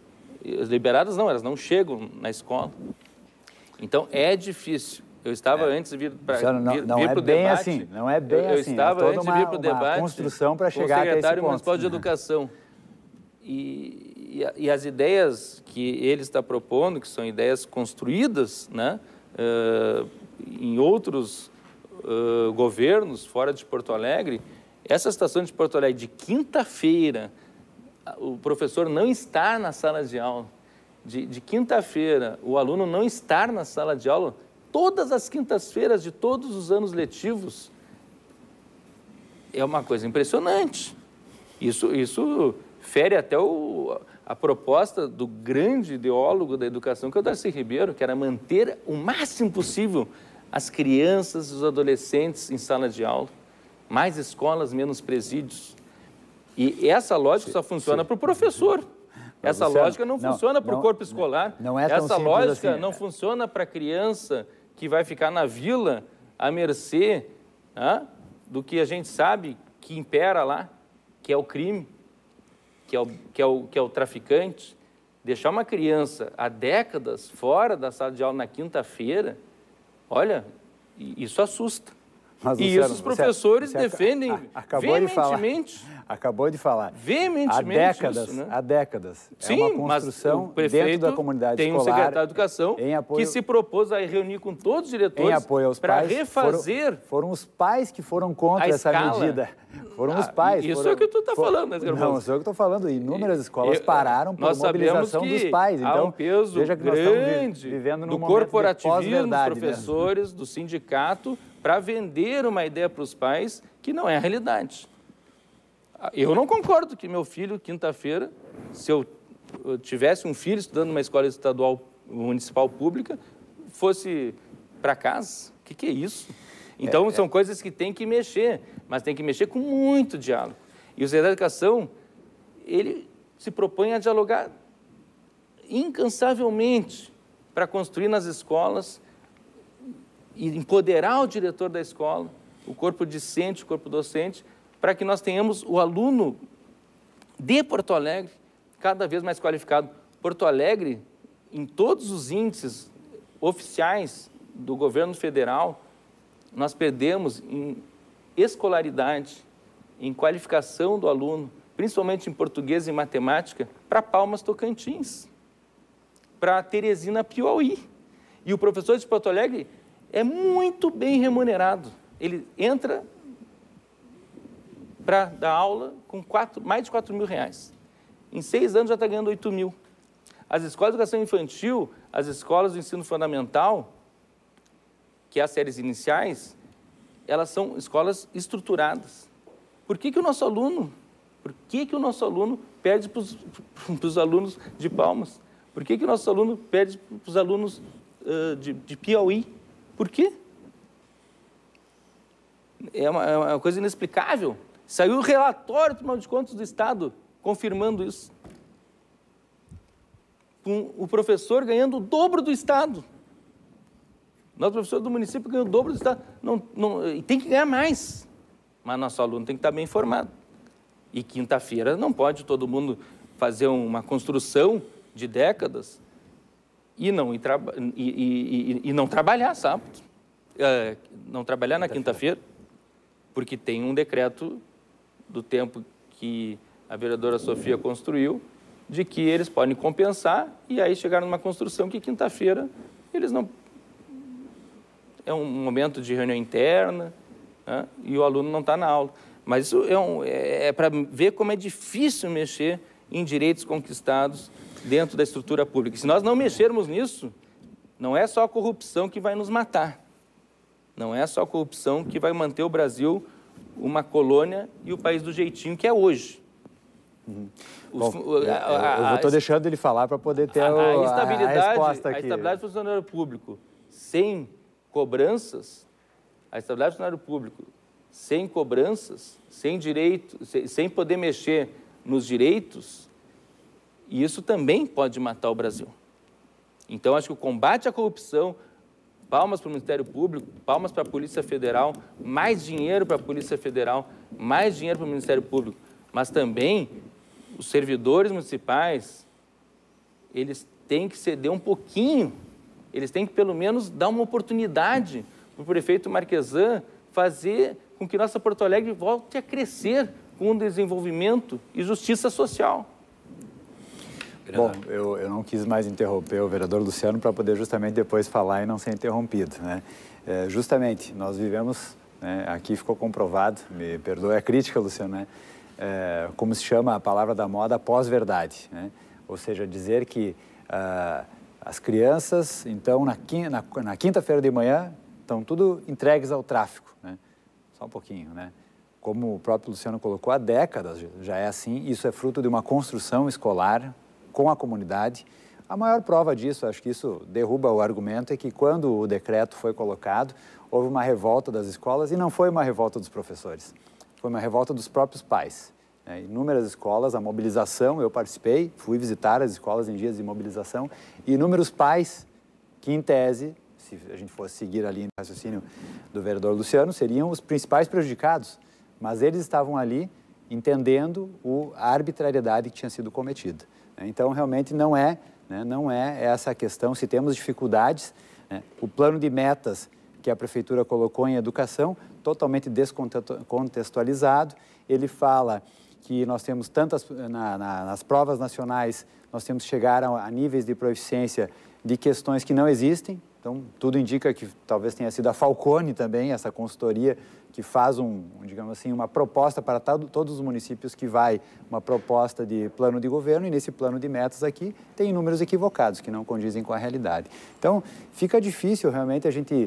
Liberadas não, elas não chegam na escola. Então, é difícil. Eu estava é. antes de vir para vir, não, não vir é para o bem debate. Assim, não é bem eu, eu assim. estava é antes de vir para o debate construção para chegar com o secretário municipal ponto. de Educação. E, e, e as ideias que ele está propondo, que são ideias construídas, né, uh, em outros uh, governos fora de Porto Alegre, essa situação de Porto Alegre de quinta-feira, o professor não estar na sala de aula, de, de quinta-feira, o aluno não estar na sala de aula, todas as quintas-feiras de todos os anos letivos, é uma coisa impressionante. Isso, isso fere até o, a proposta do grande ideólogo da educação, que é o Darcy Ribeiro, que era manter o máximo possível as crianças e os adolescentes em sala de aula, mais escolas, menos presídios. E essa lógica só funciona para o professor. Essa Luciano, lógica não, não funciona para o não, corpo escolar. Não é tão Essa simples lógica assim. não funciona para a criança que vai ficar na vila à mercê, né, do que a gente sabe que impera lá, que é o crime, que é o, que é o, que é o traficante. Deixar uma criança há décadas fora da sala de aula na quinta-feira, olha, isso assusta. Mas, e Luciano, isso os professores você, você defendem acabou veementemente. De falar, acabou de falar. Veementemente há décadas, isso, né? Há décadas. Sim, é uma construção mas o prefeito dentro da comunidade tem escolar. um secretário de Educação em apoio, que se propôs a reunir com todos os diretores para refazer. Foram, foram os pais que foram contra essa escala. medida. Foram ah, os pais. Isso foram, é o que tu está falando, né, Não, isso é o que eu estou falando. Inúmeras escolas eu, pararam por nós mobilização sabemos que dos pais. Então, há um peso veja que nós grande estamos vivendo num do momento corporativismo dos de professores, né? do sindicato, para vender uma ideia para os pais que não é a realidade. Eu não concordo que meu filho, quinta-feira, se eu tivesse um filho estudando numa escola estadual municipal pública, fosse para casa. O que, que é isso? Então, é, são é... coisas que tem que mexer, mas tem que mexer com muito diálogo. E o Secretário da Educação, ele se propõe a dialogar incansavelmente para construir nas escolas e empoderar o diretor da escola, o corpo discente, o corpo docente, para que nós tenhamos o aluno de Porto Alegre cada vez mais qualificado. Porto Alegre, em todos os índices oficiais do governo federal, nós perdemos em escolaridade, em qualificação do aluno, principalmente em português e matemática, para Palmas, Tocantins, para Teresina, Piauí. E o professor de Porto Alegre é muito bem remunerado. Ele entra para dar aula com quatro, mais de quatro mil reais. Em seis anos já está ganhando oito mil. As escolas de educação infantil, as escolas do ensino fundamental, que é as séries iniciais, elas são escolas estruturadas. Por que que o nosso aluno, por que que o nosso aluno perde para os alunos de Palmas? Por que que o nosso aluno perde para os alunos uh, de, de Piauí? Por quê? É uma, é uma coisa inexplicável. Saiu o relatório do Tribunal de Contas do Estado confirmando isso. Com o professor ganhando o dobro do Estado. Nosso professor do município ganha o dobro do Estado. Não, não, e tem que ganhar mais. Mas nosso aluno tem que estar bem informado. E quinta-feira não pode todo mundo fazer uma construção de décadas e não, ir e, e, e, e não trabalhar sábado. É, não trabalhar na quinta-feira, porque tem um decreto do tempo que a vereadora Sofia construiu, de que eles podem compensar e aí chegar numa construção que quinta-feira eles não... É um momento de reunião interna, né, e o aluno não está na aula. Mas isso é, um, é, é para ver como é difícil mexer em direitos conquistados dentro da estrutura pública. Se nós não mexermos nisso, não é só a corrupção que vai nos matar. Não é só a corrupção que vai manter o Brasil uma colônia e o país do jeitinho que é hoje. Uhum. Os, Bom, eu, eu estou deixando ele falar para poder ter a, a, a, estabilidade, a resposta aqui. A estabilidade do funcionário público sem cobranças, a estabilidade do funcionário público sem cobranças, sem direito, sem, sem poder mexer nos direitos, isso também pode matar o Brasil. Então, acho que o combate à corrupção, palmas para o Ministério Público, palmas para a Polícia Federal, mais dinheiro para a Polícia Federal, mais dinheiro para o Ministério Público, mas também os servidores municipais, eles têm que ceder um pouquinho, eles têm que pelo menos dar uma oportunidade para o prefeito Marquesan fazer com que nossa Porto Alegre volte a crescer com desenvolvimento e justiça social. Bom, eu, eu não quis mais interromper o vereador Luciano para poder justamente depois falar e não ser interrompido, né? É, justamente, nós vivemos, né, aqui ficou comprovado, me perdoe a crítica, Luciano, né? É, como se chama a palavra da moda, pós-verdade, né? Ou seja, dizer que ah, as crianças, então, na, na, na quinta-feira de manhã, estão tudo entregues ao tráfico, né? Só um pouquinho, né? Como o próprio Luciano colocou, há décadas já é assim, isso é fruto de uma construção escolar com a comunidade. A maior prova disso, acho que isso derruba o argumento, é que quando o decreto foi colocado, houve uma revolta das escolas e não foi uma revolta dos professores, foi uma revolta dos próprios pais. Né? Inúmeras escolas, a mobilização, eu participei, fui visitar as escolas em dias de mobilização, e inúmeros pais que, em tese, se a gente fosse seguir ali no raciocínio do vereador Luciano, seriam os principais prejudicados, mas eles estavam ali entendendo o, a arbitrariedade que tinha sido cometida. Então, realmente, não é, né, não é essa a questão. Se temos dificuldades, né, o plano de metas que a Prefeitura colocou em educação, totalmente descontextualizado, ele fala que nós temos tantas, na, na, nas provas nacionais, nós temos que chegar a, a níveis de proficiência de questões que não existem. Então, tudo indica que talvez tenha sido a Falcone também, essa consultoria que faz, um, digamos assim, uma proposta para todos os municípios que vai, uma proposta de plano de governo, e nesse plano de metas aqui tem números equivocados, que não condizem com a realidade. Então, fica difícil realmente a gente,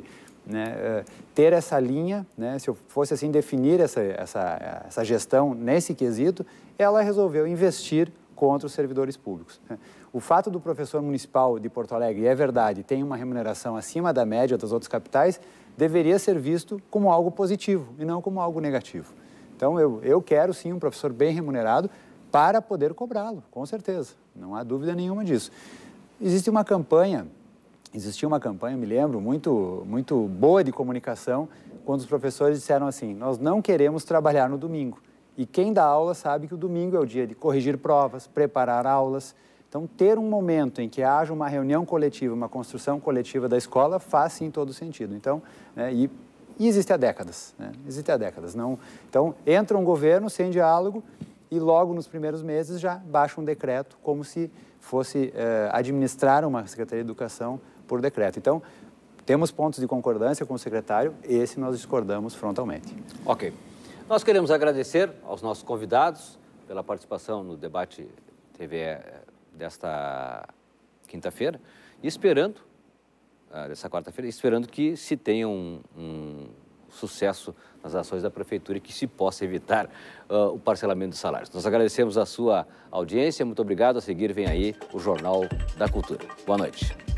né, ter essa linha, né, se eu fosse assim definir essa, essa, essa gestão nesse quesito, ela resolveu investir contra os servidores públicos. O fato do professor municipal de Porto Alegre, é verdade, tem uma remuneração acima da média das outras capitais, deveria ser visto como algo positivo e não como algo negativo. Então, eu, eu quero sim um professor bem remunerado para poder cobrá-lo, com certeza, não há dúvida nenhuma disso. Existe uma campanha, existia uma campanha, me lembro, muito, muito boa de comunicação quando os professores disseram assim, nós não queremos trabalhar no domingo. E quem dá aula sabe que o domingo é o dia de corrigir provas, preparar aulas. Então, ter um momento em que haja uma reunião coletiva, uma construção coletiva da escola, faz sim todo sentido. Então, né, e, e existe há décadas, né? Existe há décadas. Não, então, entra um governo sem diálogo e logo nos primeiros meses já baixa um decreto, como se fosse eh, administrar uma Secretaria de Educação por decreto. Então, temos pontos de concordância com o secretário, esse nós discordamos frontalmente. Ok. Nós queremos agradecer aos nossos convidados pela participação no debate T V E desta quinta-feira e esperando, uh, dessa quarta-feira, esperando que se tenha um, um sucesso nas ações da Prefeitura e que se possa evitar uh, o parcelamento dos salários. Nós agradecemos a sua audiência, muito obrigado. A seguir vem aí o Jornal da Cultura. Boa noite.